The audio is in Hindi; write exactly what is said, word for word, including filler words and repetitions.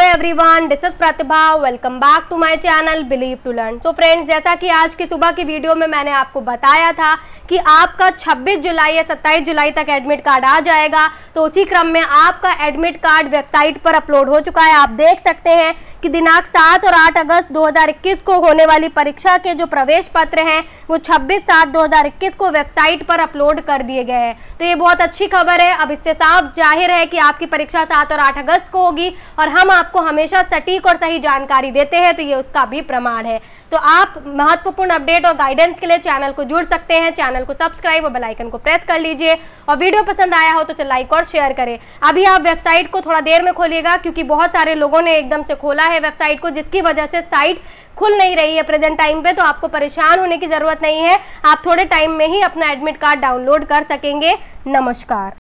Everyone, this is Pratibha. Welcome back to my channel believe to learn. So friends, जैसा कि आज की सुबह की वीडियो में मैंने आपको बताया था कि आपका छब्बीस जुलाई या सत्ताईस जुलाई तक एडमिट कार्ड आ जाएगा, तो उसी क्रम में आपका एडमिट कार्ड वेबसाइट पर अपलोड हो चुका है। आप देख सकते हैं कि दिनांक सात और आठ अगस्त दो हज़ार इक्कीस को होने वाली परीक्षा के जो प्रवेश पत्र हैं वो छब्बीस सात दो हज़ार इक्कीस को वेबसाइट पर अपलोड कर दिए गए हैं। तो ये बहुत अच्छी खबर है। अब इससे साफ जाहिर है कि आपकी परीक्षा सात और आठ अगस्त को होगी और हम आपको हमेशा सटीक और सही जानकारी देते हैं, तो ये उसका भी प्रमाण है। तो आप महत्वपूर्ण अपडेट और गाइडेंस के लिए चैनल को जुड़ सकते हैं। चैनल को सब्सक्राइब और बेल आइकन को प्रेस कर लीजिए और वीडियो पसंद आया हो तो लाइक और शेयर करें। अभी आप वेबसाइट को थोड़ा देर में खोलिएगा, क्योंकि बहुत सारे लोगों ने एकदम से खोला है वेबसाइट को, जिसकी वजह से साइट खुल नहीं रही है प्रेजेंट टाइम पे। तो आपको परेशान होने की जरूरत नहीं है, आप थोड़े टाइम में ही अपना एडमिट कार्ड डाउनलोड कर सकेंगे। नमस्कार।